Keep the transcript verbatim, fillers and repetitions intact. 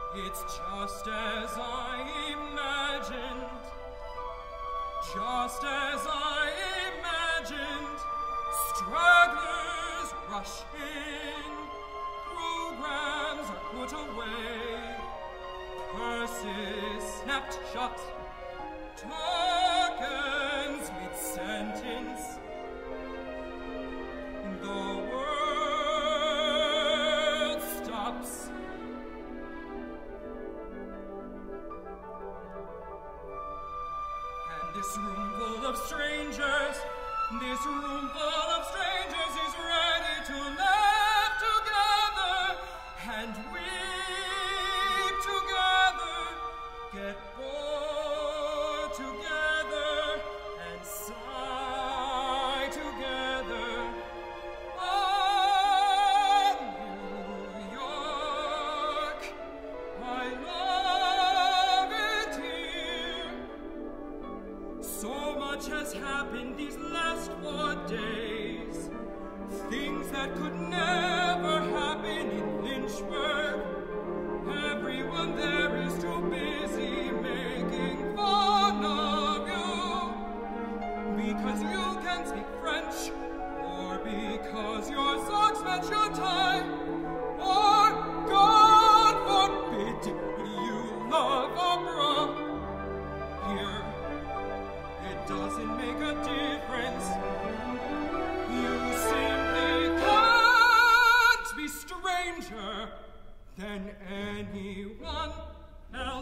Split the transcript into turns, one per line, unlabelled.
It's just as I imagined, just as I imagined. Stragglers rush in, programs are put away, purses snapped shut, tokens mid-sentence. The world stops. And this room full of strangers, this room full of strangers is ready to laugh together and weep together, get bored together and sigh together. Oh, New York, I love it here. So much has happened these last four days, things that could never happen in Lynchburg. Everyone there is too busy making fun of you, because you can speak French, or because your socks match your tie, or, God forbid, you love opera. Here, it doesn't make a difference. You simply can't be stranger than anyone else.